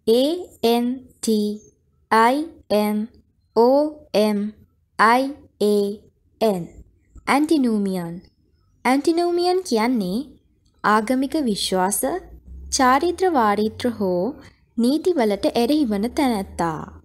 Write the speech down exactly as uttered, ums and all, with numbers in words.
A N T I N O M I A N Antinomian. Antinomian කියන්නේ ආගමික විශ්වාස, චාරිත්‍ර වාරිත්‍ර හෝ නීතිවලට එරෙහි වන තැනැත්තා.